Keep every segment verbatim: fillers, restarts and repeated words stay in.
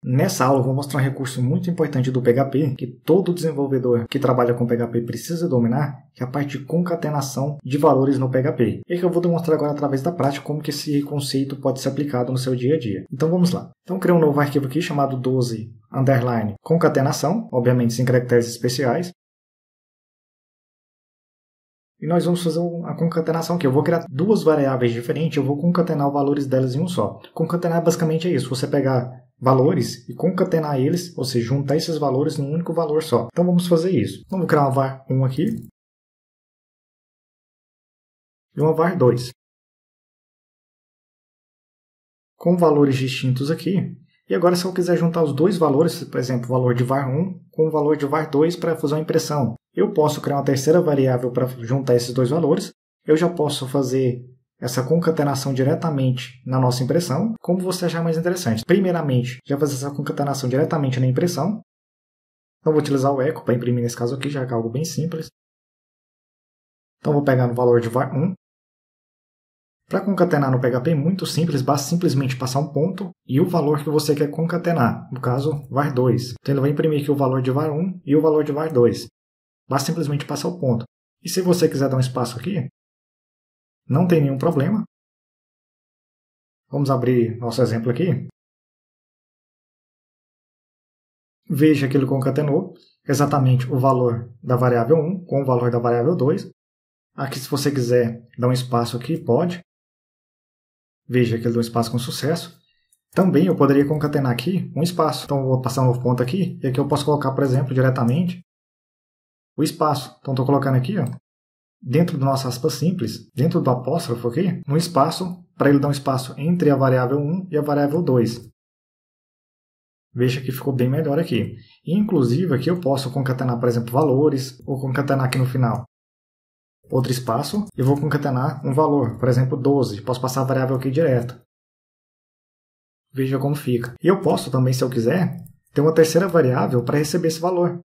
Nessa aula eu vou mostrar um recurso muito importante do P H P, que todo desenvolvedor que trabalha com P H P precisa dominar, que é a parte de concatenação de valores no P H P. E que eu vou demonstrar agora através da prática como que esse conceito pode ser aplicado no seu dia a dia. Então vamos lá. Então eu criei um novo arquivo aqui chamado doze underline concatenação, obviamente sem caracteres especiais. E nós vamos fazer a concatenação aqui. Eu vou criar duas variáveis diferentes, eu vou concatenar os valores delas em um só. Concatenar basicamente é isso, você pegar valores e concatenar eles, ou seja, juntar esses valores num único valor só. Então vamos fazer isso. Vamos criar uma var um aqui e uma var dois. Com valores distintos aqui. E agora se eu quiser juntar os dois valores, por exemplo, o valor de var um com o valor de var dois para fazer uma impressão, eu posso criar uma terceira variável para juntar esses dois valores. Eu já posso fazer essa concatenação diretamente na nossa impressão, como você achar mais interessante. Primeiramente, já fazer essa concatenação diretamente na impressão. Então vou utilizar o echo para imprimir nesse caso aqui, já que é algo bem simples. Então vou pegar no valor de var um. Para concatenar no P H P é muito simples, basta simplesmente passar um ponto e o valor que você quer concatenar, no caso var dois. Então ele vai imprimir aqui o valor de var um e o valor de var dois. Basta simplesmente passar o ponto. E se você quiser dar um espaço aqui, não tem nenhum problema. Vamos abrir nosso exemplo aqui. Veja que ele concatenou exatamente o valor da variável um com o valor da variável dois. Aqui, se você quiser dar um espaço aqui, pode. Veja que ele deu um espaço com sucesso. Também eu poderia concatenar aqui um espaço. Então, eu vou passar um novo ponto aqui. E aqui eu posso colocar, por exemplo, diretamente o espaço. Então, estou colocando aqui, ó, dentro do nosso aspas simples, dentro do apóstrofo aqui, um espaço para ele dar um espaço entre a variável um e a variável dois. Veja que ficou bem melhor aqui. E, inclusive, aqui eu posso concatenar, por exemplo, valores, ou concatenar aqui no final outro espaço, e vou concatenar um valor, por exemplo, doze. Posso passar a variável aqui direto. Veja como fica. E eu posso também, se eu quiser, ter uma terceira variável para receber esse valor,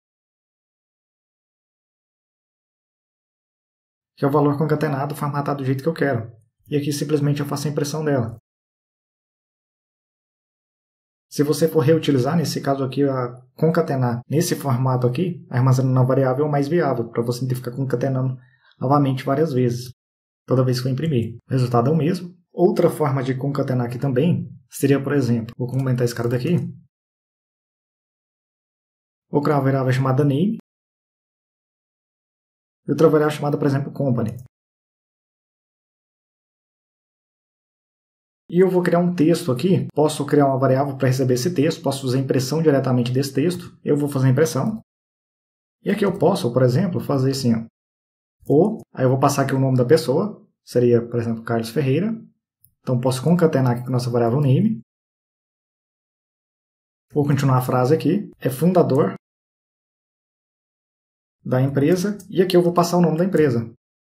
que é o valor concatenado, formatado do jeito que eu quero. E aqui simplesmente eu faço a impressão dela. Se você for reutilizar, nesse caso aqui, a concatenar nesse formato aqui, armazenando na variável é o mais viável, para você não ter que ficar concatenando novamente várias vezes, toda vez que eu imprimir. O resultado é o mesmo. Outra forma de concatenar aqui também seria, por exemplo, vou comentar esse cara daqui. Vou criar uma variável chamada name. E outra variável chamada, por exemplo, company. E eu vou criar um texto aqui. Posso criar uma variável para receber esse texto. Posso fazer a impressão diretamente desse texto. Eu vou fazer a impressão. E aqui eu posso, por exemplo, fazer assim, ó. Ou, aí eu vou passar aqui o nome da pessoa, seria, por exemplo, Carlos Ferreira. Então, posso concatenar aqui com a nossa variável name. Vou continuar a frase aqui. É fundador da empresa. E aqui eu vou passar o nome da empresa.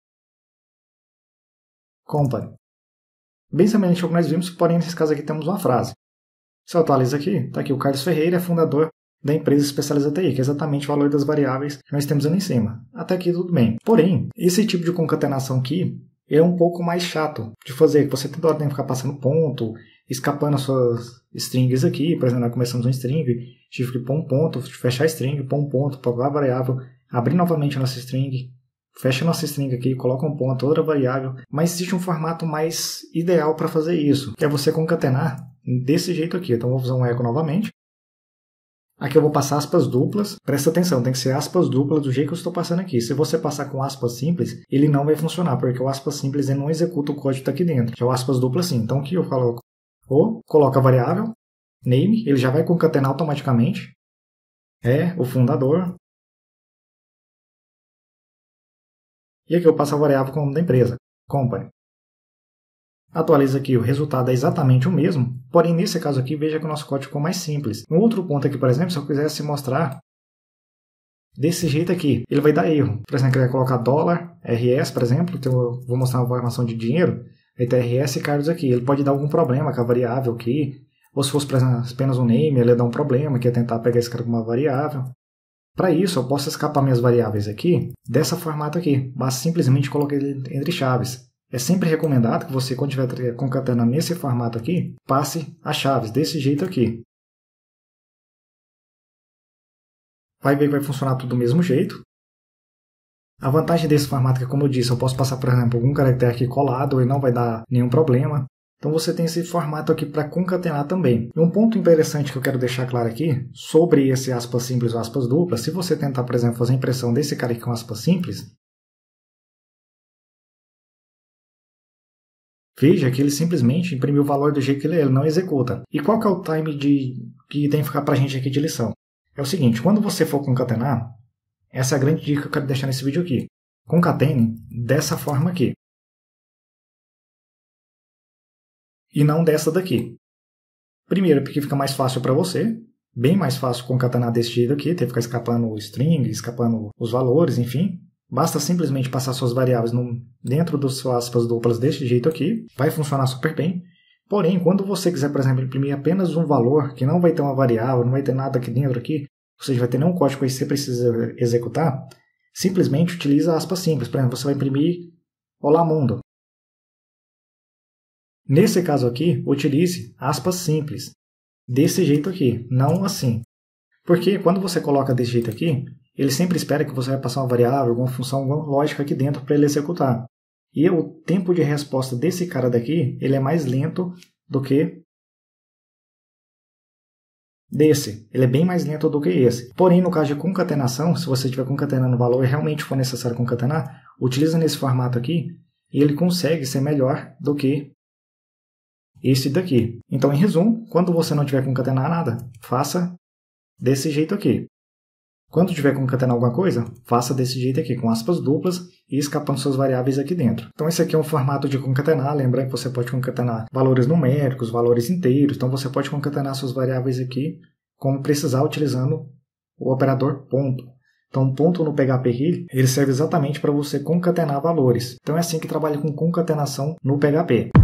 Company. Bem semelhante ao que nós vimos, porém, nesse caso aqui temos uma frase. Se eu atualizo aqui, está aqui o Carlos Ferreira, é fundador da empresa especializada T I, que é exatamente o valor das variáveis que nós temos ali em cima. Até aqui tudo bem. Porém, esse tipo de concatenação aqui é um pouco mais chato de fazer, que você toda hora tem que ficar passando ponto, escapando as suas strings aqui. Por exemplo, nós começamos um string, tive que pôr um ponto, fechar a string, pôr um ponto, provar a variável, abrir novamente a nossa string, fecha a nossa string aqui, coloca um ponto, outra variável. Mas existe um formato mais ideal para fazer isso, que é você concatenar desse jeito aqui. Então, vou usar um echo novamente. Aqui eu vou passar aspas duplas. Presta atenção, tem que ser aspas duplas do jeito que eu estou passando aqui. Se você passar com aspas simples, ele não vai funcionar, porque o aspas simples ele não executa o código que está aqui dentro. Já o aspas duplas sim. Então aqui eu coloco, ou coloco a variável, name, ele já vai concatenar automaticamente. É o fundador. E aqui eu passo a variável com o nome da empresa, company. Atualiza aqui, o resultado é exatamente o mesmo, porém nesse caso aqui veja que o nosso código ficou mais simples. Um outro ponto aqui, por exemplo, se eu quisesse mostrar desse jeito aqui, ele vai dar erro. Por exemplo, eu quero colocar dólar, R S, por exemplo, então eu vou mostrar uma informação de dinheiro, aí tem R S e Carlos aqui. Ele pode dar algum problema com a variável aqui, ou se fosse apenas um name, ele ia dar um problema, que ia tentar pegar esse cara como uma variável. Para isso, eu posso escapar minhas variáveis aqui dessa formato aqui, basta simplesmente colocar ele entre chaves. É sempre recomendado que você, quando estiver concatenando nesse formato aqui, passe as chaves desse jeito aqui. vai ver que vai funcionar tudo do mesmo jeito. A vantagem desse formato é que, como eu disse, eu posso passar, por exemplo, algum caractere aqui colado e não vai dar nenhum problema. Então você tem esse formato aqui para concatenar também. E um ponto interessante que eu quero deixar claro aqui, sobre esse aspas simples ou aspas duplas, se você tentar, por exemplo, fazer a impressão desse cara aqui com aspas simples, veja que ele simplesmente imprimiu o valor do jeito que ele é, ele não executa. E qual que é o time de, que tem que ficar para a gente aqui de lição? É o seguinte, quando você for concatenar, essa é a grande dica que eu quero deixar nesse vídeo aqui. Concatene dessa forma aqui. E não dessa daqui. Primeiro, porque fica mais fácil para você. Bem mais fácil concatenar desse jeito aqui, ter que ficar escapando o string, escapando os valores, enfim. Basta simplesmente passar suas variáveis no, dentro das suas aspas duplas desse jeito aqui. Vai funcionar super bem. Porém, quando você quiser, por exemplo, imprimir apenas um valor, que não vai ter uma variável, não vai ter nada aqui dentro aqui, ou seja, vai ter nenhum código que você precisa executar, simplesmente utiliza aspas simples. Por exemplo, você vai imprimir Olá Mundo. Nesse caso aqui, utilize aspas simples. Desse jeito aqui, não assim. Porque quando você coloca desse jeito aqui, ele sempre espera que você vai passar uma variável, alguma função, alguma lógica aqui dentro para ele executar. E o tempo de resposta desse cara daqui, ele é mais lento do que desse. Ele é bem mais lento do que esse. Porém, no caso de concatenação, se você estiver concatenando o valor e realmente for necessário concatenar, utiliza nesse formato aqui e ele consegue ser melhor do que esse daqui. Então, em resumo, quando você não tiver concatenar nada, faça desse jeito aqui. Quando tiver concatenar alguma coisa, faça desse jeito aqui, com aspas duplas e escapando suas variáveis aqui dentro. Então, esse aqui é um formato de concatenar. Lembrando que você pode concatenar valores numéricos, valores inteiros. Então, você pode concatenar suas variáveis aqui como precisar, utilizando o operador ponto. Então, o ponto no P H P aqui, ele serve exatamente para você concatenar valores. Então, é assim que trabalha com concatenação no P H P.